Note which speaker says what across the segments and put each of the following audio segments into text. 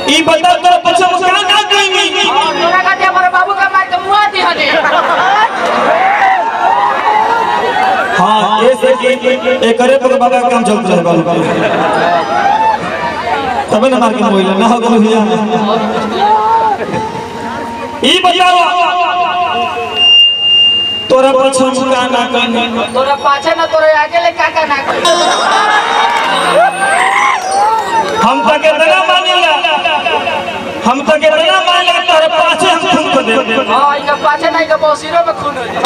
Speaker 1: ई बता तोरा पछा मुस्कान ना कइनी
Speaker 2: तोरा का हमर बाबू का मार के मुआ दी हने।
Speaker 1: हां ऐसे कि एकरे पर बाबा काम चलत रहे बाल तब ना मार के मोइला ना हो भैया। ई बताओ तोरा पछा मुस्कान ना कइनी
Speaker 2: तोरा पाछे ना तोरे आगे ले काका ना कइनी।
Speaker 1: हम तो कितना मानिला हम तो कितना मानिला तोरे पाछे हम खून को दे।
Speaker 2: हां इनका पाछे नहीं का बौसीरो में खून हो जाए।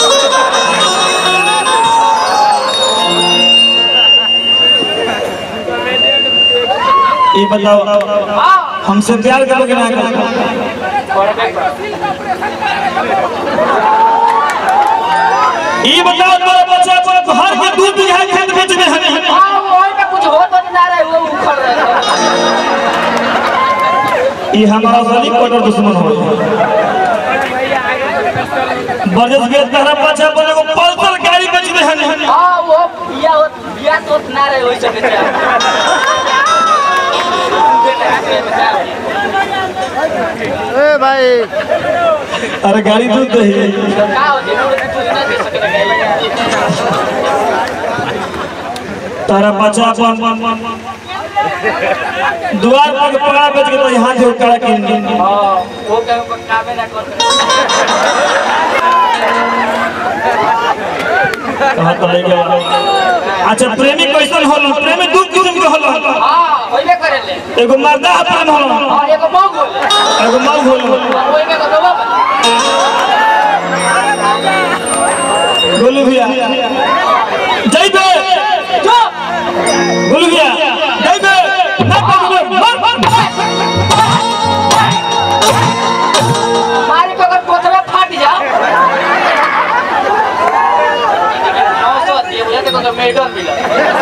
Speaker 1: ये बताओ
Speaker 2: हां
Speaker 1: हमसे प्यार करोगे ना करोगे? ये बताओ तोरा बच्चा पर घर के दूध बिघा खेत बेच में हने।
Speaker 2: हां ओई में कुछ हो तो ना रहे वो उखड़ रहे।
Speaker 1: ये हमारा असली कट्टर दुश्मन हो बरजस के तहरा बच्चा पर एगो पल्सर गाड़ी बेच में हने।
Speaker 2: हां वो बिया तो ना रहे ओई से बेचा।
Speaker 3: ए भाई
Speaker 1: अरे गाड़ी दूध दे
Speaker 2: का हो जे तू ना दे सके गाड़ी।
Speaker 1: तारा बच्चा पर दुआर पर पकड़ा बेच के तो यहां से उठा के
Speaker 2: हां वो कामे ना कर।
Speaker 1: कहां तो ले गया। अच्छा प्रेमी कैसन होलो? प्रेमी दू किस्म के होलो।
Speaker 2: हां होइबे करेले।
Speaker 1: एगो मर्दा प्रेम होलो
Speaker 2: हां एगो मौग होले
Speaker 1: एगो मौग होलो।
Speaker 2: ओई में कतवा
Speaker 1: गोलू भैया जय बे
Speaker 2: जो
Speaker 1: गोलू भैया जय बे ना पकड़ो
Speaker 2: मारे को अगर पोथरा फाट जा। नौ दिए बोले तो मेडल मिला।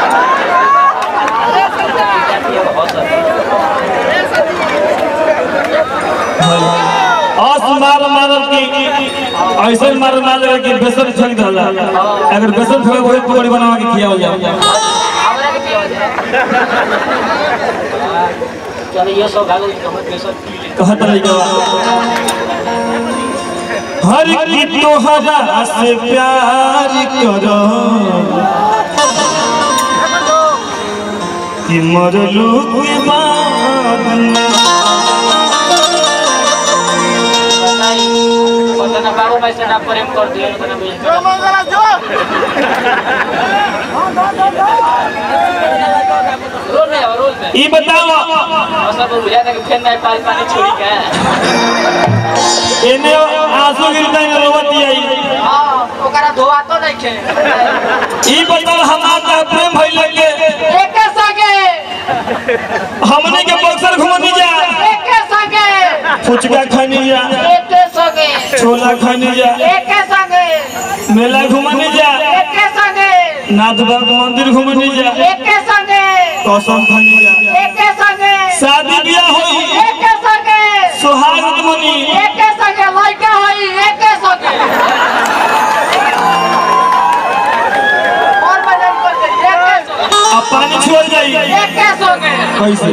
Speaker 1: मार की ऐसे मार की बेसन फेंक दला। अगर बेसन फेंक वही पकौड़ी बना के खिया हो जाए।
Speaker 2: हमरा के पियो जाए। चलो ये सब गालो हमर बेसन पी ले।
Speaker 1: कहत रही हर की तोहरा से प्यार करो कि मरलू के बाद
Speaker 2: पता बाबू भाई से ना प्रेम कर दिया तो ना मिल जो मंगला जो रोल में
Speaker 1: ई बताओ
Speaker 2: सब बुझा था कि फिर नहीं पानी छोड़ी का
Speaker 1: एने आंसू गिरता है रोवती आई।
Speaker 2: हां ओकरा धोआ तो नहीं खे।
Speaker 1: ई बताओ हमारा प्रेम भइल के
Speaker 2: एक संगे
Speaker 1: हमने के बक्सर घुमनी जा
Speaker 2: एक संगे
Speaker 1: फुचका खानी जा
Speaker 2: एक संगे
Speaker 1: छोला खानी जा
Speaker 2: एक संगे
Speaker 1: मेला घुमनी जा
Speaker 2: एक संगे
Speaker 1: नाथ बाबा मंदिर घुमनी जा
Speaker 2: एक संगे
Speaker 1: कसम खानी जा
Speaker 2: एक संगे
Speaker 1: शादी ब्याह होई
Speaker 2: एक संगे
Speaker 1: सुहाग मनी
Speaker 2: एक संगे लड़का होई एक संगे और बदल कर एक संगे
Speaker 1: अब पानी छोड़ जाई
Speaker 2: एक संगे
Speaker 1: कैसे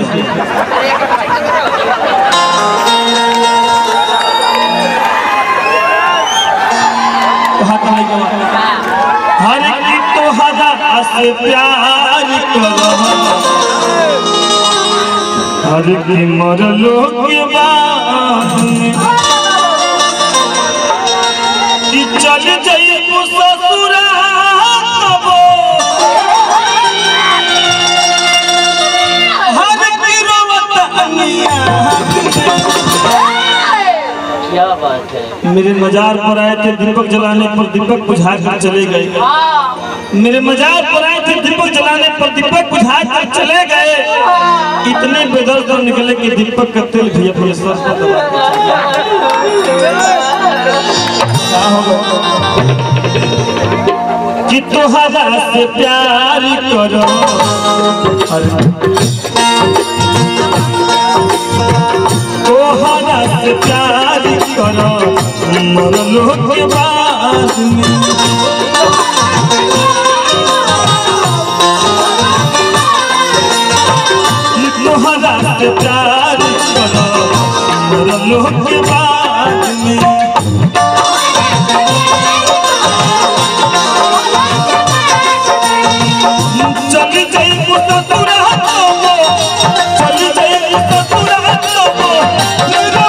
Speaker 1: हाथ नहीं कमा हर की तो हदा से प्यार करो हर की मरलो के बाद में कि चल जाई तू ससुरा तबो हर की रोवत अनिया।
Speaker 2: क्या बात है।
Speaker 1: मेरे मजार पर आए थे दीपक जलाने पर दीपक बुझा कर चले गए। मेरे मजार पर आए थे दीपक जलाने पर दीपक बुझा कर चले गए। इतने बेदर्द निकले कि दीपक का तेल भी अपने सर पर दबा कि तोहरा से प्यार करो तोहरा से प्यार करो मरलो के बाद में तोहरा से प्यार करो मरलो के बाद में चली जाई मुसतुरा तो चली जाई मुसतुरा तो मेरा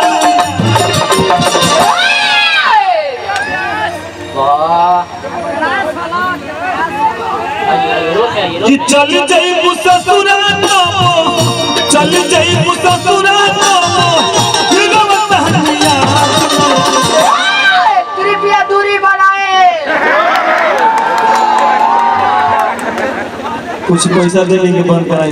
Speaker 1: कि चली जाई मुसतुरा तो चली जाई मुसतुरा तो मेरा बहनिया
Speaker 4: कृपया दूरी बनाए।
Speaker 1: कुछ पैसा दे के बंद कराई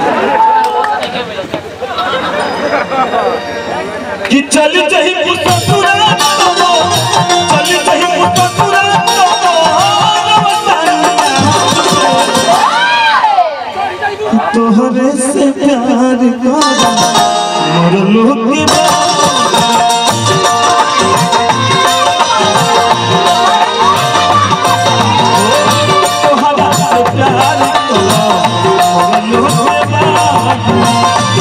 Speaker 1: कि चली जाई मुसतुरा तो चली जाई मुसतुरा तो तोहरे से प्यार कर मरलो के तोहरा से प्यार कर मरलो के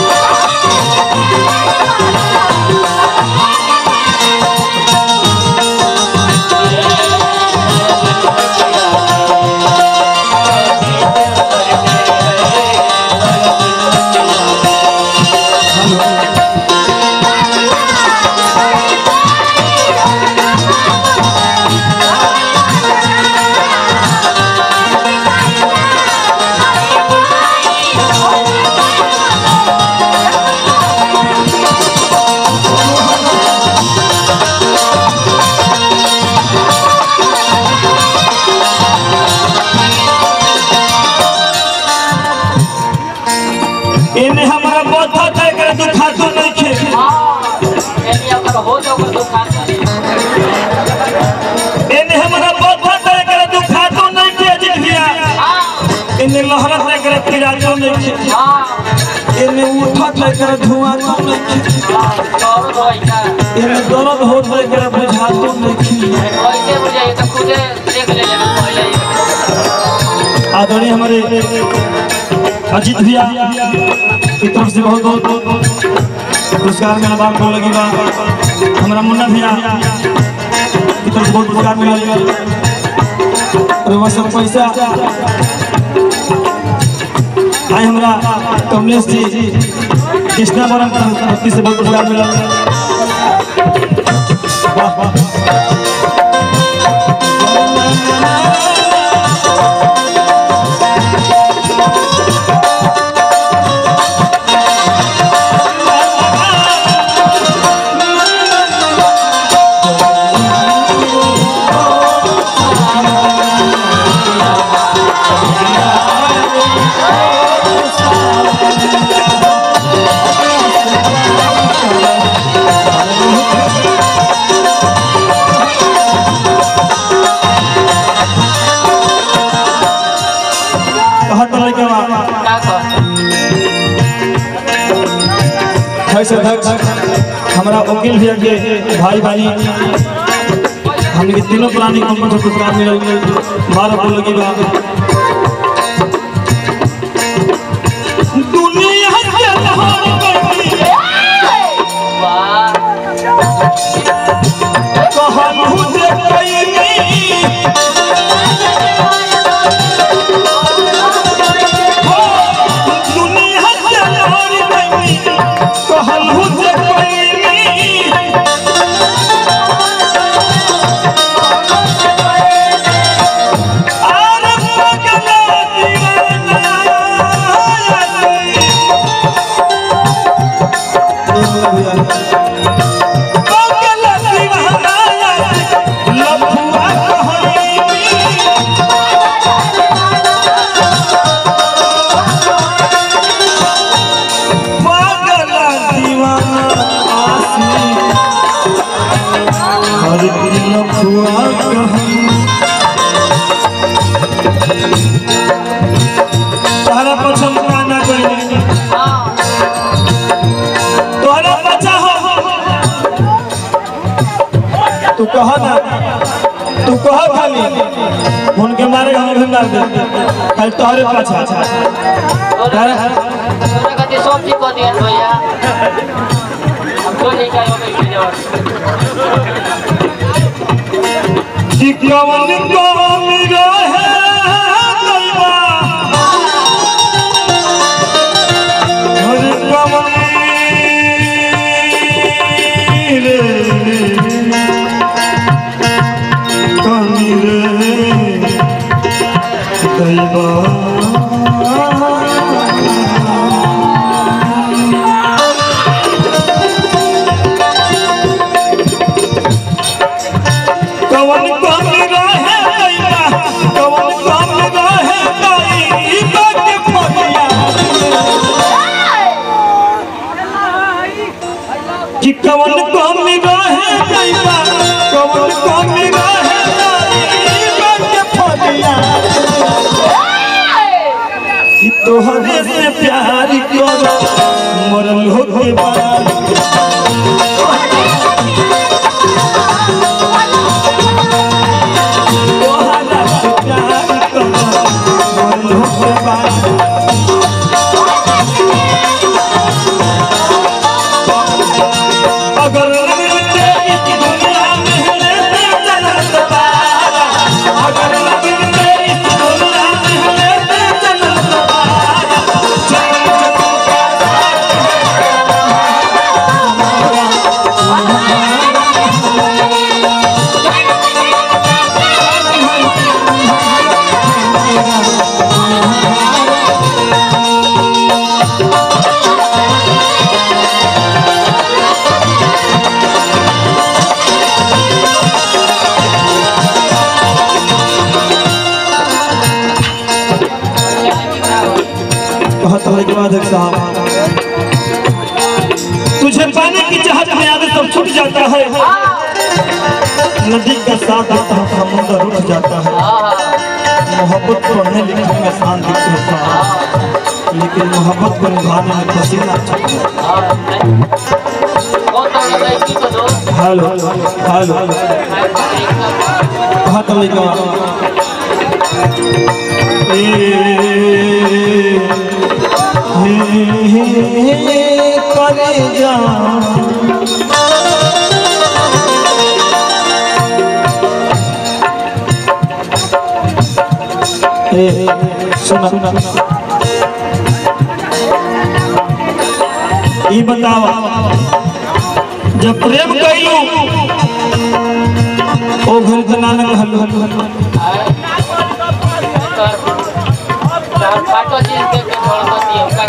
Speaker 1: इन्हें हमारा बहुत होता है कि दुखा तो नहीं खे इन्हें हमारा बहुत होता है कि दुखा तो नहीं खे अजीत भैया इन्हें लहरत है कि पीड़ा तो नहीं खे इन्हें उठत है कि धुआं तो नहीं खे इन्हें दर्द होता है कि बुझा तो नहीं खे आदरणीय हमारे अजीत भैया की तरफ से बहुत बहुत पुरस्कार में आभार बोल लगी हमारा मुन्ना भैया की तरफ से बहुत पुरस्कार मिला और सब पैसा आए हमारा कमलेश जी कृष्णा बरम की से बहुत पुरस्कार मिला वाह वाह हमारा वकील भैया के भाई भाई हमने तीनों पुरानी कंपनी से पुरस्कार मिले 12 बोल लगी दुनिया तू कह ना तू कह खाली उनके मारे हम भी मार दे कल तोहरे पाछा
Speaker 2: तोरा कति सब ठीक कर दिया भैया हम तो नहीं
Speaker 1: कि कवन काम रहे दैवा हर कवन रे कमी रे दैवा कि कवन कमी रहे दैवा कवन कमी रहे दैवा के फदिया कि तोहरे से प्यार करो मरल हो के बाद तोहरे से प्यार करो मरल हो के बाद अगर लगते इस दुनिया में लेते जन्नत पारा अगर लगते इस दुनिया में लेते जन्नत पारा साहब तुझे पाने की चाहत में आगे सब छूट जाता है नदी का साथ देता है समुद्र उठ जाता है मोहब्बत पढ़ने लिखने में आसान दिखती है साहब लेकिन मोहब्बत को निभाने में पसीना हेलो हेलो कहाँ तो लेगा करे जा सुना ये बतावा जब प्रेम कइलू ओ घर जना न हल्लू हल्लू हल्लू
Speaker 2: फाटो चीज के छोड़ दो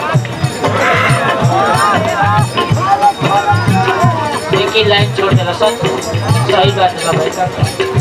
Speaker 2: एक ही लाइन छोड़ देना सच सही बात है भाई साहब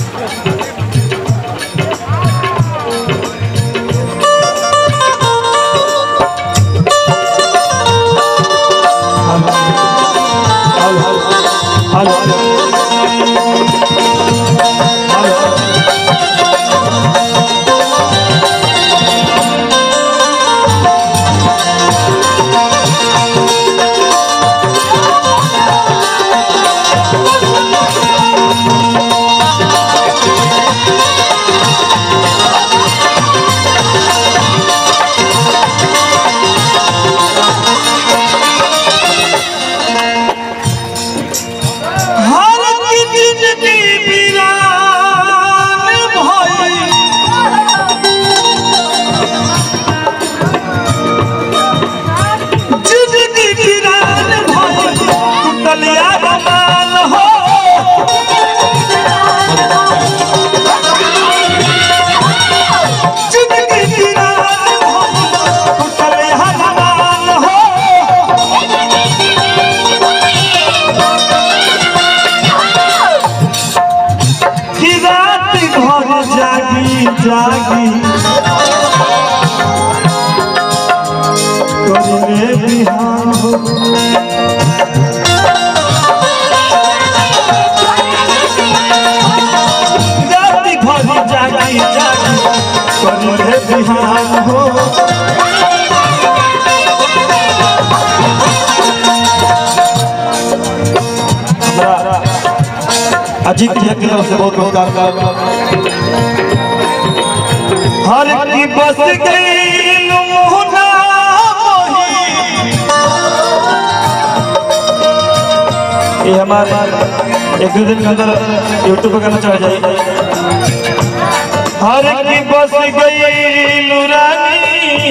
Speaker 1: जागी करे बिहान हो राती भरी जागी जागी करे बिहान हो अजीत जी की तरफ से बहुत बहुत हर की बस गई ये हमारे एक दो दिन के अंदर यूट्यूब पे गाना चढ़ जाए। हर की बस गई लुरानी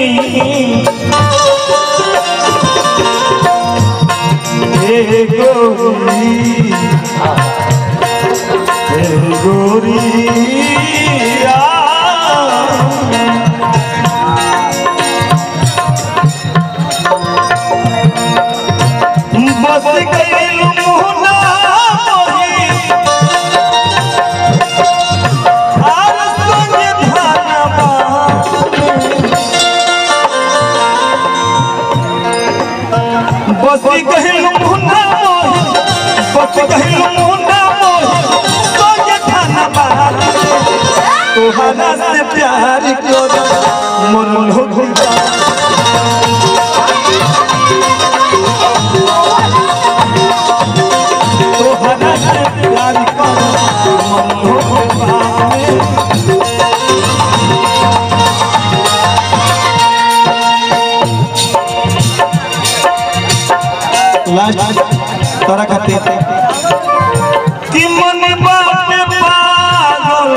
Speaker 1: गोरी बस गई मुहना बसी कहलू मुन्ना मोही बसी कहलू मुन्ना मोही तो ये खाना बाहर तोहरा से प्यार क्यों मन हो घुटा तोहरा से प्यार क्यों मन हो घुटा लास्ट तारा खातिर कि मन बात पागल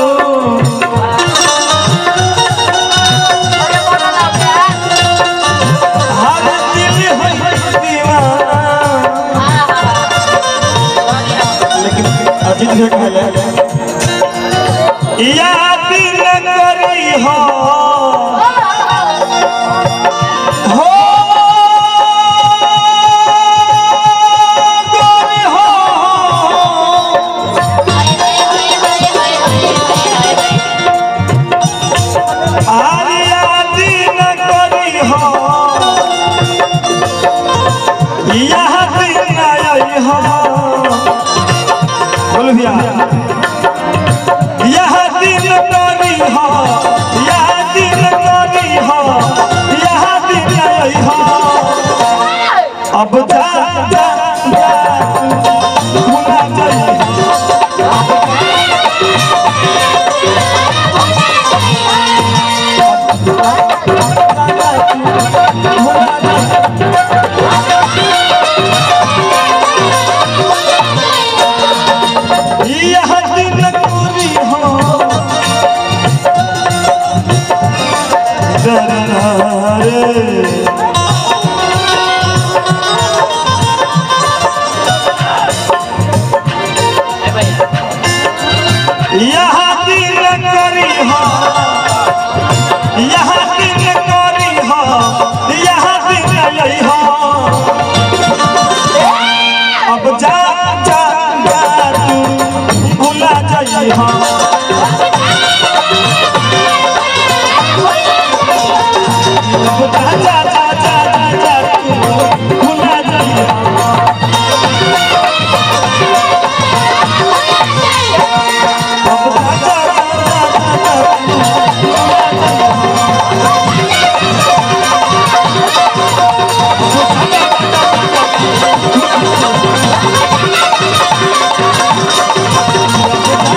Speaker 1: हर दिल है दीवाना लेकिन अजीत है कहले याद न करी हो यह दिन करी हो यह दिन करी हो यह दिन आई हो अब जा जा जा भुला जाई यह दिन पूरी हो यह दिन करी हो यह दिन करी हो यह दिन आई हो अब जा जा जा तू भुला जाई हो जा जा जा जा जा तू भुला जाई हो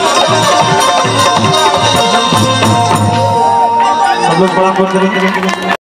Speaker 1: सब लोग बड़ा करेंगे।